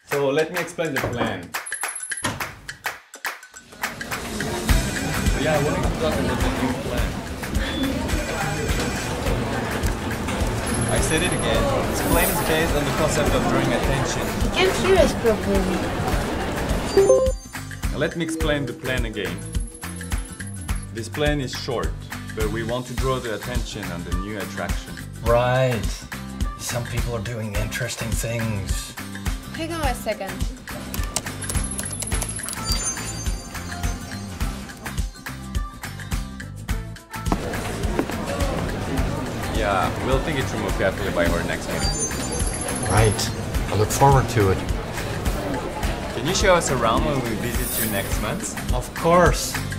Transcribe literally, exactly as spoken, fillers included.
So let me explain the plan. Yeah, I wanted to talk about the new plan. I said it again. This plan is based on the concept of drawing attention. You can't hear us properly. Let me explain the plan again. This plan is short, but we want to draw the attention on the new attraction. Right. Some people are doing interesting things. Hang on a second. Yeah, we'll think it through more carefully by our next meeting. Right. I look forward to it. Can you show us around when we visit you next month? Of course.